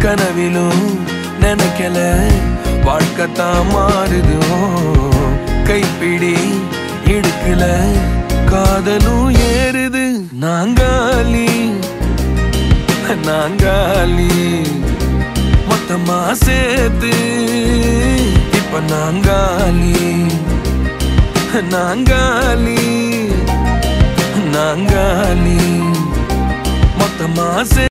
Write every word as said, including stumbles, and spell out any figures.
கனவிலும் நினைக்கல வாழ்க்கத்தான் மாறுது கைப்பிடி இடுக்கல காதலும் ஏறுது நாங்காலி நாங்காலி மொத்தமா சேர்த்து இப்ப நாங்காலி நாங்காலி நாங்காலி மொத்தமா